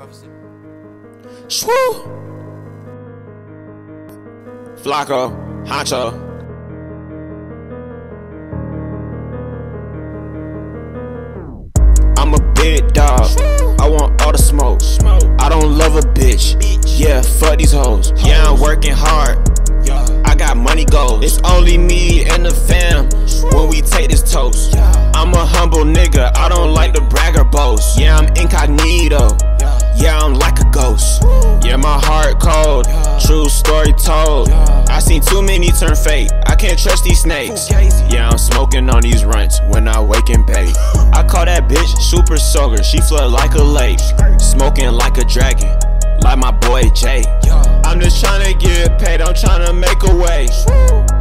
Swoo! Flacko, Honcho. I'm a big dog, I want all the smoke. I don't love a bitch, yeah, fuck these hoes. Yeah, I'm working hard, I got money goals. It's only me and the fam when we take this toast. I'm a humble nigga, I don't like to brag or boast. Yeah, I'm incognito, yeah, I'm like a ghost. Yeah, my heart cold, true story told. I seen too many turn fake, I can't trust these snakes. Yeah, I'm smoking on these runts when I wake and bake. I call that bitch super soaker, she flood like a lake. Smoking like a dragon, like my boy Jay. I'm just tryna get paid, I'm tryna make a way.